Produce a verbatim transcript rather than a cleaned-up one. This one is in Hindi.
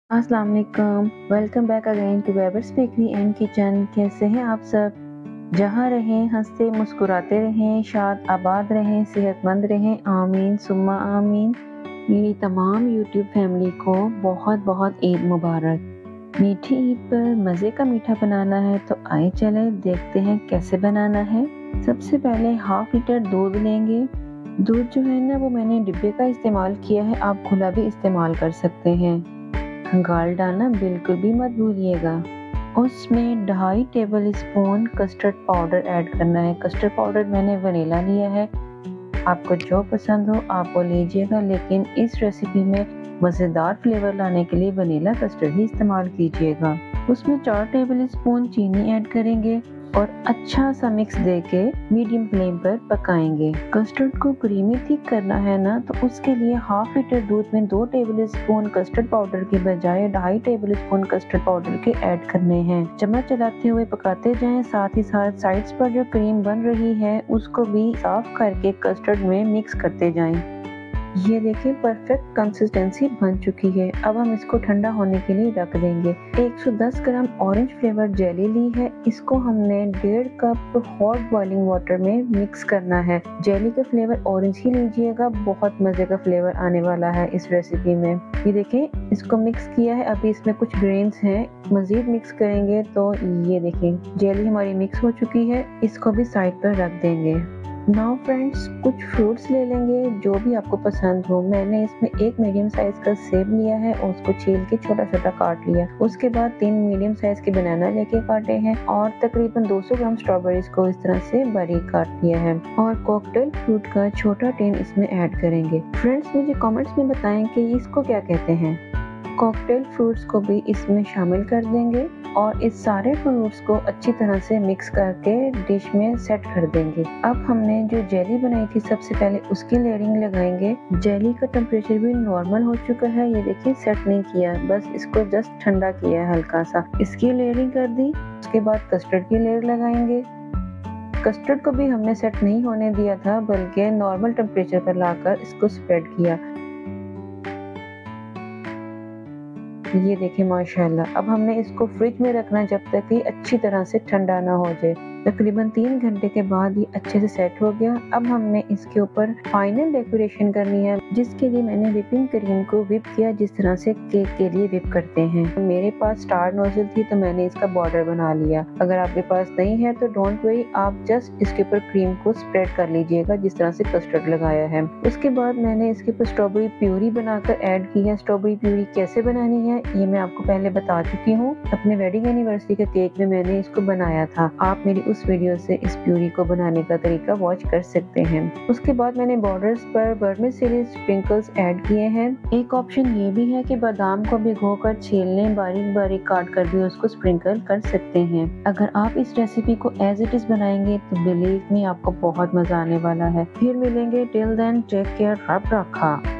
अस्सलाम वालेकुम, welcome back again to Weber's bakery and kitchen. कैसे हैं आप सब? जहाँ रहें हंसते मुस्कुराते रहें, शाद आबाद रहें, सेहतमंद रहें, आमीन सुम्मा आमीन। मेरी तमाम यूट्यूब फैमिली को बहुत बहुत ईद मुबारक। मीठी ईद पर मज़े का मीठा बनाना है तो आए चले देखते हैं कैसे बनाना है। सबसे पहले हाफ लीटर दूध लेंगे। दूध जो है ना वो मैंने डिब्बे का इस्तेमाल किया है, आप खुला भी इस्तेमाल कर सकते हैं। गाल डालना बिल्कुल भी मत भूलिएगा। उसमें ढाई tablespoon custard powder add करना है। कस्टर्ड पाउडर मैंने वनीला लिया है, आपको जो पसंद हो आप वो लीजिएगा, लेकिन इस रेसिपी में मज़ेदार फ्लेवर लाने के लिए वनीला कस्टर्ड ही इस्तेमाल कीजिएगा। उसमें चार टेबल स्पून चीनी ऐड करेंगे और अच्छा सा मिक्स देके मीडियम फ्लेम पर पकाएंगे। कस्टर्ड को क्रीमी थिक करना है ना, तो उसके लिए हाफ लीटर दूध में दो टेबल स्पून कस्टर्ड पाउडर के बजाय ढाई टेबल स्पून कस्टर्ड पाउडर के ऐड करने हैं। चम्मच चलाते हुए पकाते जाएं, साथ ही साथ साइड्स पर जो क्रीम बन रही है उसको भी साफ करके कस्टर्ड में मिक्स करते जाएं। ये देखिए परफेक्ट कंसिस्टेंसी बन चुकी है। अब हम इसको ठंडा होने के लिए रख देंगे। एक सौ दस ग्राम ऑरेंज फ्लेवर जेली ली है, इसको हमने डेढ़ कप हॉट बॉइलिंग वाटर में मिक्स करना है। जेली का फ्लेवर ऑरेंज ही लीजिएगा, बहुत मजे का फ्लेवर आने वाला है इस रेसिपी में। ये देखें इसको मिक्स किया है, अभी इसमें कुछ ग्रेन्स हैं, मजीद मिक्स करेंगे तो ये देखें जेली हमारी मिक्स हो चुकी है। इसको भी साइड पर रख देंगे। नाउ फ्रेंड्स कुछ फ्रूट्स ले लेंगे जो भी आपको पसंद हो। मैंने इसमें एक मीडियम साइज का सेब लिया है और उसको छील के छोटा छोटा काट लिया। उसके बाद तीन मीडियम साइज के बनाना लेके काटे हैं और तकरीबन दो सौ ग्राम स्ट्रॉबेरीज को इस तरह से बारीक काट लिया है और कॉकटेल फ्रूट का छोटा टिन इसमें ऐड करेंगे। फ्रेंड्स मुझे कॉमेंट्स में बताएं कि इसको क्या कहते हैं। कॉकटेल फ्रूट्स को भी इसमें शामिल कर देंगे और इस सारे फ्रूट्स को अच्छी तरह से मिक्स करके डिश में सेट कर देंगे। अब हमने जो जेली बनाई थी सबसे पहले उसकी लेयरिंग लगाएंगे। जेली का टेम्परेचर भी नॉर्मल हो चुका है, ये देखिए सेट नहीं किया, बस इसको जस्ट ठंडा किया है हल्का सा। इसकी लेयरिंग कर दी। उसके बाद कस्टर्ड की लेयर लगाएंगे। कस्टर्ड को भी हमने सेट नहीं होने दिया था, बल्कि नॉर्मल टेम्परेचर पर लाकर इसको स्प्रेड किया। ये देखें माशाल्लाह। अब हमने इसको फ्रिज में रखना जब तक कि अच्छी तरह से ठंडा ना हो जाए। तकरीबन तीन घंटे के बाद ये अच्छे से सेट हो गया। अब हमने इसके ऊपर फाइनल डेकोरेशन करनी है, जिसके लिए मैंने व्हिपिंग क्रीम को व्हिप किया जिस तरह से केक के लिए व्हिप करते हैं। मेरे पास स्टार नोजल थी तो मैंने इसका बॉर्डर बना लिया। अगर आपके पास नहीं है तो डोंट वरी, आप जस्ट इसके ऊपर क्रीम को स्प्रेड कर लीजिएगा जिस तरह से कस्टर्ड लगाया है। उसके बाद मैंने इसके ऊपर स्ट्रॉबेरी प्यूरी बनाकर ऐड की है। स्ट्रॉबेरी प्यूरी कैसे बनानी है ये मैं आपको पहले बता चुकी हूँ। अपने वेडिंग एनिवर्सरी के केक में मैंने इसको बनाया था, आप मेरी उस वीडियो से इस प्यूरी को बनाने का तरीका वॉच कर सकते हैं। उसके बाद मैंने बॉर्डर्स पर वर्मिसेली स्प्रिंकल्स ऐड किए हैं। एक ऑप्शन ये भी है कि बादाम को भिगोकर छीलने, बारीक बारीक काट कर भी उसको स्प्रिंकल कर सकते हैं। अगर आप इस रेसिपी को एज इट इज बनाएंगे तो बिलीव मी आपको बहुत मजा आने वाला है। फिर मिलेंगे, टिल देन टेक केयर, रब रखा।